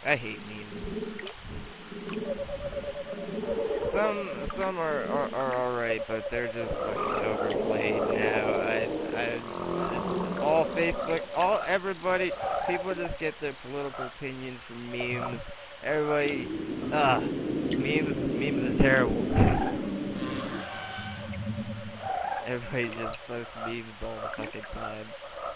I hate memes. Some are alright, but they're just fucking overplayed now. It's all Facebook, all everybody, people just get their political opinions from memes. Everybody, memes are terrible. Everybody just posts memes all the fucking time.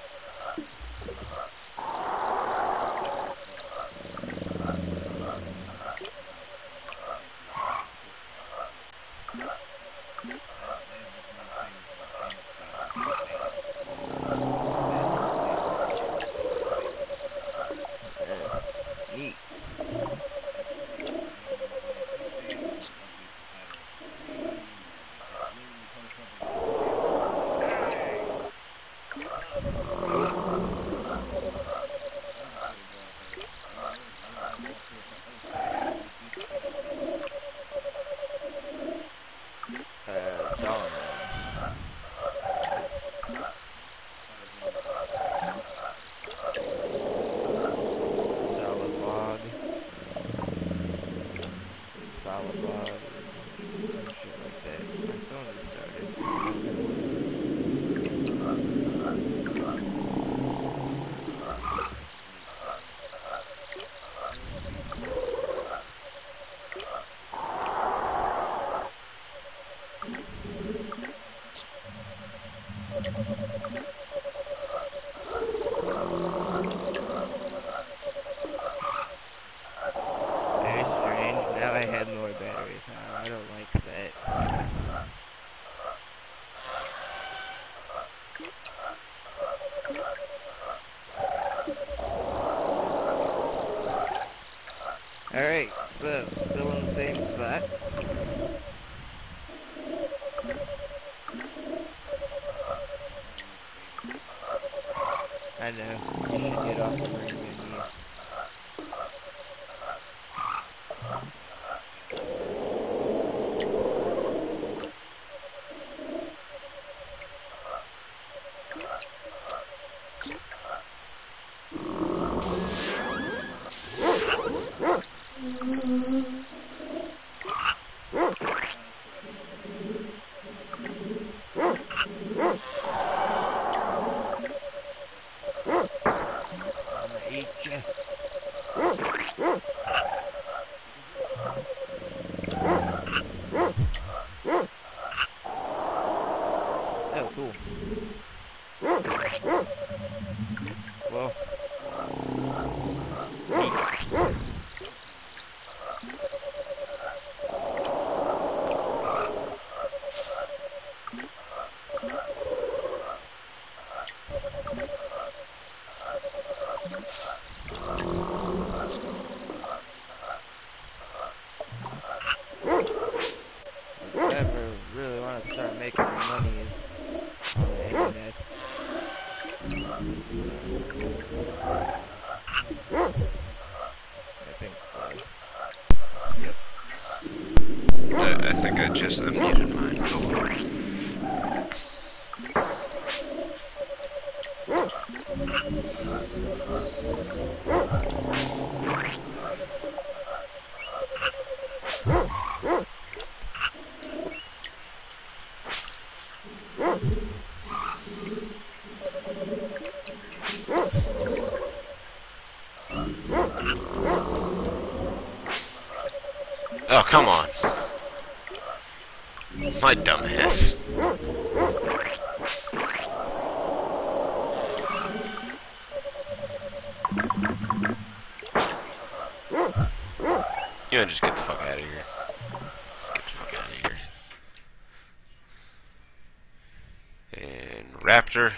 Neat. Nope. Solomon. It's solid log. Solid log or some shit like that. My phone restarted. I don't know very strange. Now I have more battery power. I don't like that. Alright, so still in the same spot. I know, you should get off the ring menu. I'm gonna eat ya. Oh, cool. Well, if I ever really want to start making money is on the internets. I think so. Yep. I think I just unmuted mine. Oh, come on. My dumbass. You know, just get the fuck out of here. Just get the fuck out of here. And Raptor.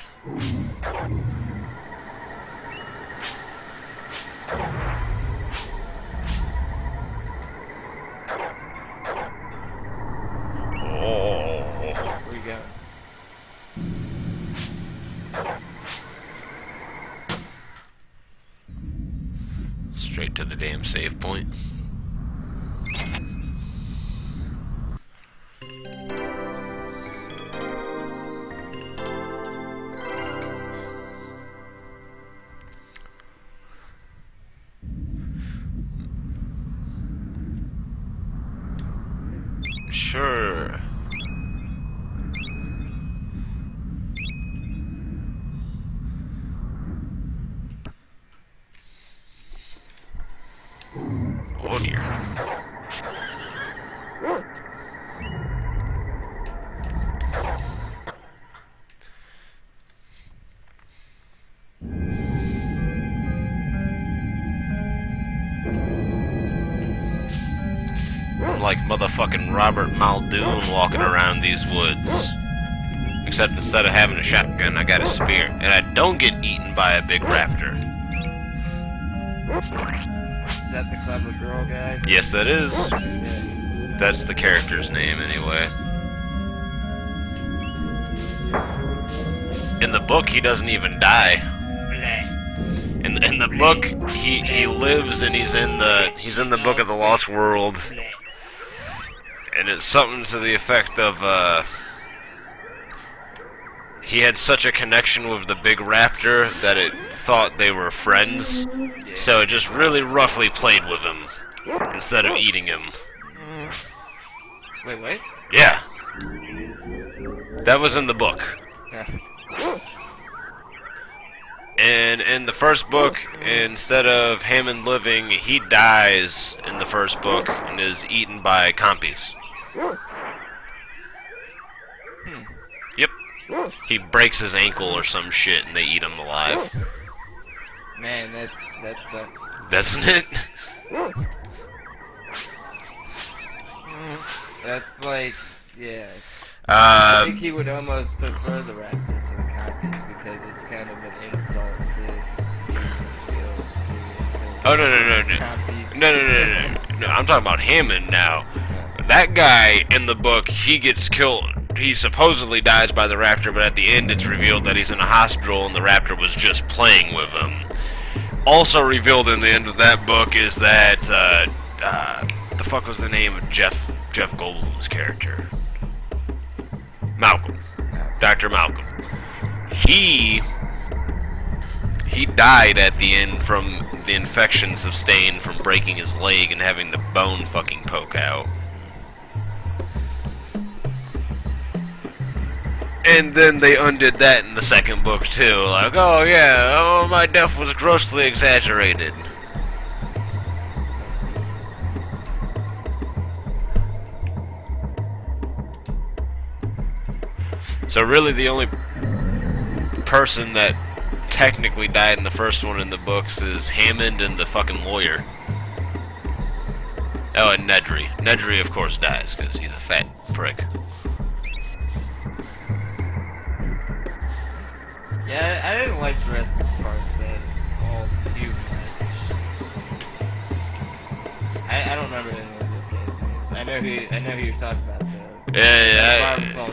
Where you going? Straight to the damn save point. Sure. Oh dear. I'm like motherfucking Robert Muldoon walking around these woods. Except instead of having a shotgun, I got a spear. And I don't get eaten by a big raptor. Is that the clever girl guy? Yes, that is. Yeah. That's the character's name, anyway. In the book, he doesn't even die. In the book, he lives and he's in the Book of the Lost World. And it's something to the effect of, he had such a connection with the big raptor that it thought they were friends, so it just really roughly played with him, instead of eating him. Wait, what? Yeah. That was in the book. Yeah. And in the first book, instead of Hammond living, he dies in the first book and is eaten by compies. Yep. He breaks his ankle or some shit and they eat him alive. Man, that sucks. Doesn't it? That's like, yeah. I think Um, he would almost prefer the raptor to the compies because it's kind of an insult to his skill to oh, no. compies. No. I'm talking about Hammond now. That guy in the book, he gets killed. He supposedly dies by the raptor, but at the end it's revealed that he's in a hospital and the raptor was just playing with him. Also revealed in the end of that book is that, the fuck was the name of Jeff Goldblum's character? Malcolm. Dr. Malcolm. He died at the end from the infection sustained from breaking his leg and having the bone fucking poke out. And then they undid that in the second book too. Like, oh yeah, oh my death was grossly exaggerated. So really the only person that technically died in the first one in the books is Hammond and the fucking lawyer. Oh, and Nedry. Nedry, of course, dies because he's a fat prick. Yeah, I didn't like Jurassic Park that all too much. I don't remember any of these guys' names. I know who you're talking about though. Yeah,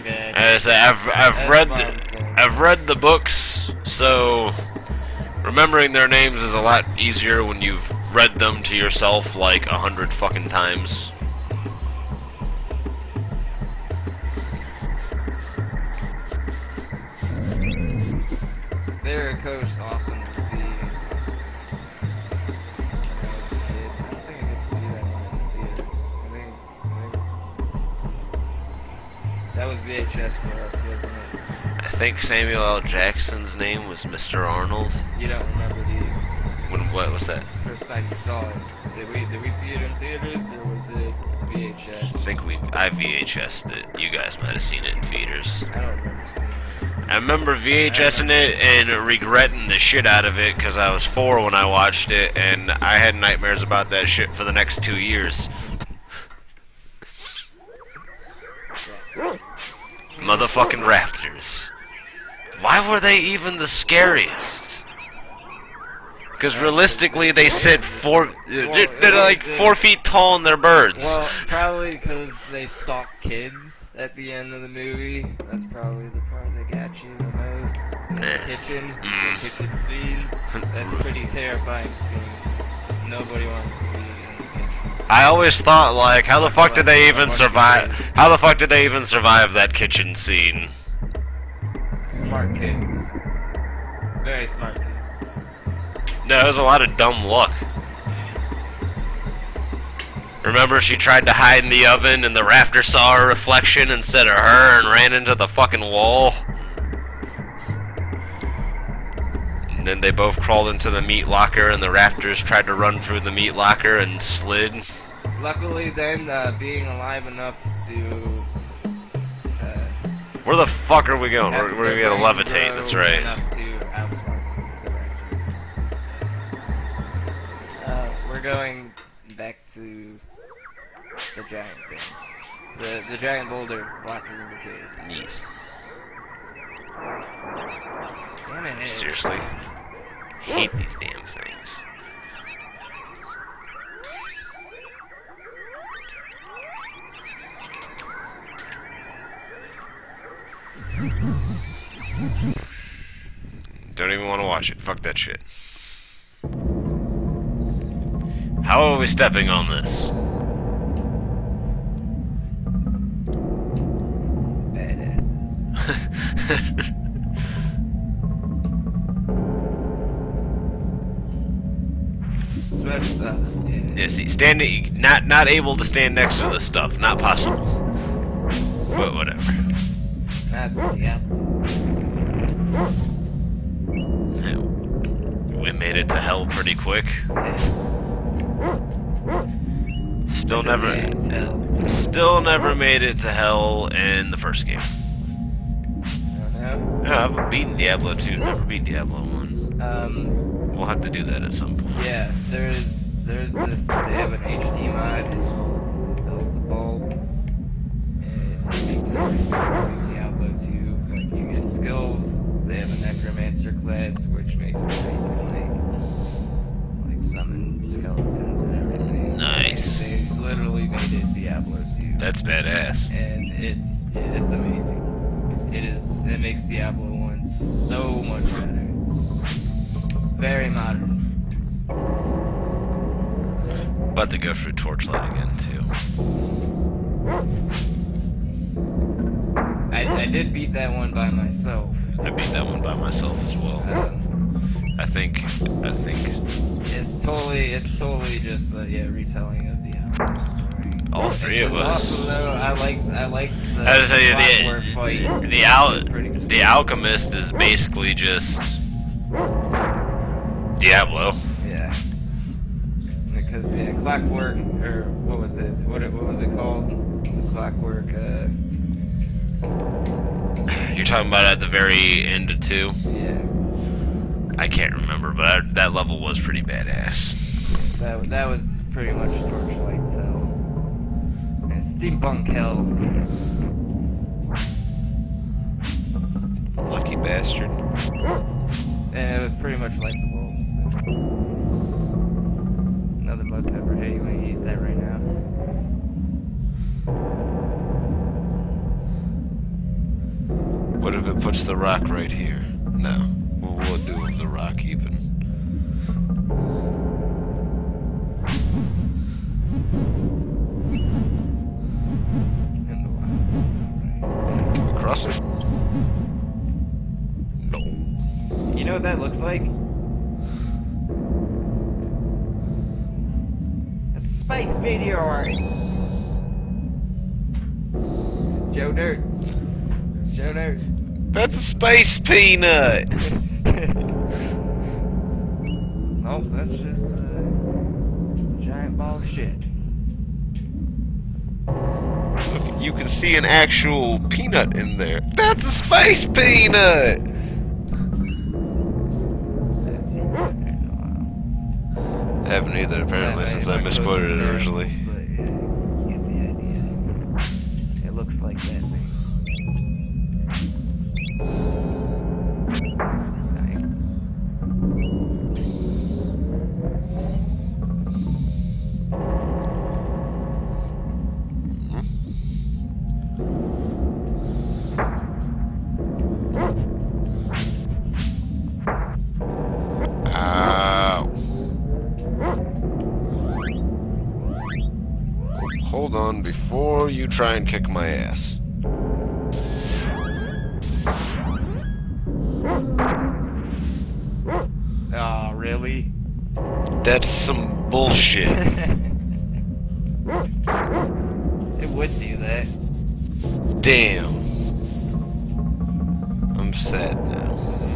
I've read the books, so remembering their names is a lot easier when you've read them to yourself like 100 fucking times. They were of course awesome to see. When I was a kid. I don't think I get to see that one in the theater. I think that was VHS for us, wasn't it? I think Samuel L. Jackson's name was Mr. Arnold. You don't remember What was that? first time you saw it. Did we see it in theaters or was it VHS? I think I VHS'd it. You guys might have seen it in theaters. I don't remember seeing it. I remember VHSing it and regretting the shit out of it because I was 4 when I watched it and I had nightmares about that shit for the next 2 years. Motherfucking raptors. Why were they even the scariest? Because realistically, they sit they're like 4 feet tall and they're birds. Well, probably because they stalk kids at the end of the movie. That's probably the part that got you the most. In the kitchen, the kitchen scene. That's a pretty terrifying scene. Nobody wants to be in the kitchen scene. I always thought, like, how the fuck did they even survive? How the fuck did they even survive that kitchen scene? Smart kids. Very smart kids. No, it was a lot of dumb luck. Remember, she tried to hide in the oven, and the raptor saw her reflection instead of her and ran into the fucking wall? And then they both crawled into the meat locker, and the raptors tried to run through the meat locker and slid. Luckily, then, being alive enough to... Where the fuck are we going? We're gonna get a levitate, that's right. Enough to outsmart the raptor. We're going back to the giant thing. The giant boulder blocking the cave. Yes. Damn it. Seriously? I hate these damn things. Don't even want to watch it. Fuck that shit. How are we stepping on this? Badasses. Yeah, see, standing, not able to stand next to this stuff, not possible. But whatever. That's Diablo. We made it to hell pretty quick. Yeah. Still Yeah, never made it to hell in the first game. I don't know. Yeah, I've beaten Diablo 2, never beat Diablo 1. We'll have to do that at some point. Yeah, there's this, they have an HD mod, it's called Beelzebub, and it makes it like Diablo 2, like you get skills, they have a necromancer class, which makes it so you can like summon skeletons and everything. Nice. They literally made it Diablo 2. That's badass. And it's amazing. It makes Diablo 1 so much better. Very modern. About to go through Torchlight again too. I did beat that one by myself. I beat that one by myself as well. I think It's totally just retelling of the Diablo story. all three of us. Awesome, though. I liked the I was saying, clockwork fight. the Alchemist is basically just Diablo. Yeah. Because clockwork, or what was it? What was it called? The clockwork. You're talking about at the very end of 2? Yeah. I can't remember, but that level was pretty badass. That was pretty much Torchlight's hell. And steampunk hell. Lucky bastard. And it was pretty much like the wolves. So. Another mud pepper. Hey, you want to use that right now? What if it puts the rock right here? No. What will it do with the rock even? Can we cross it? No. You know what that looks like? A space meteorite. Joe Dirt. Joe Dirt. That's a space peanut! Nope, that's just a giant ball of shit. Look, you can see an actual peanut in there. That's a space peanut! I haven't either, apparently, since I misquoted it originally. But yeah, you get the idea. It looks like that thing. Nice. Ow. Hold on before you try and kick my ass. Aw, really? That's some bullshit. It would do that. Damn. I'm sad now.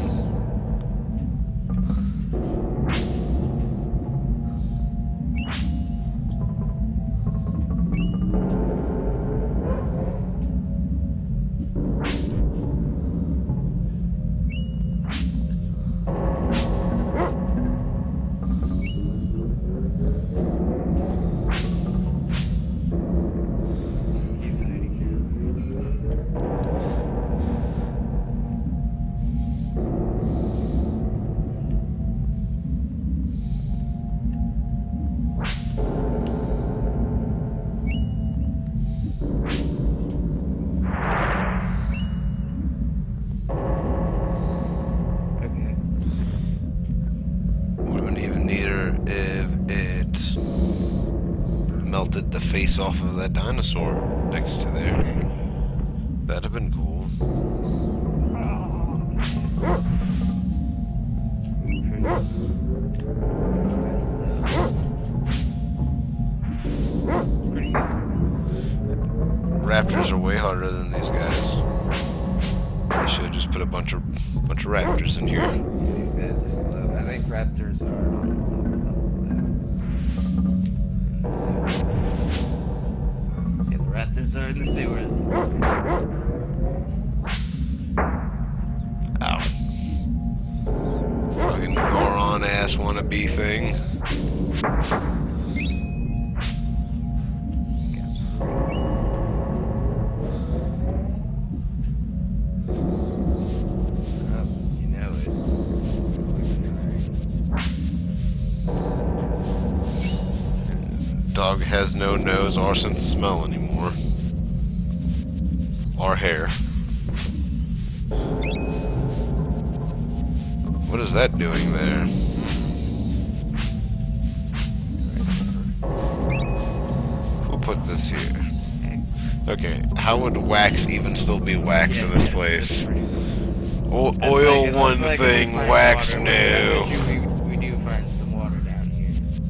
He's hiding Okay. Would have been even neater if it melted the face off of that dinosaur next to there. That'd have been cool. Pretty useful. Raptors are way harder than these guys. They should have just put a bunch of raptors in here. These guys are slow. I think raptors are on the lower level though. In the sewers. Yeah, the raptors are in the sewers. Ow. Fucking Goron ass wannabe thing. Dog has no nose or sense of smell anymore. Or hair. What is that doing there? Who put this here? Okay, how would wax even still be wax in this place? Oil one thing, wax no. We do find some water down here.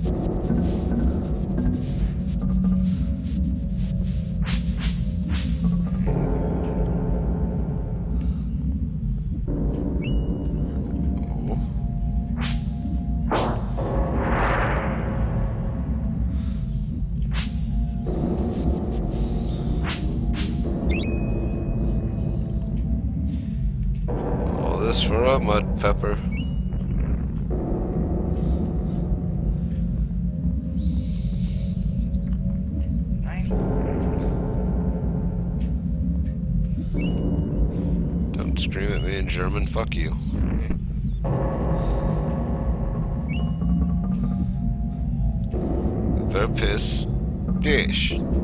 All this for a mud pepper. Don't scream at me in German, fuck you. Verpiss dich.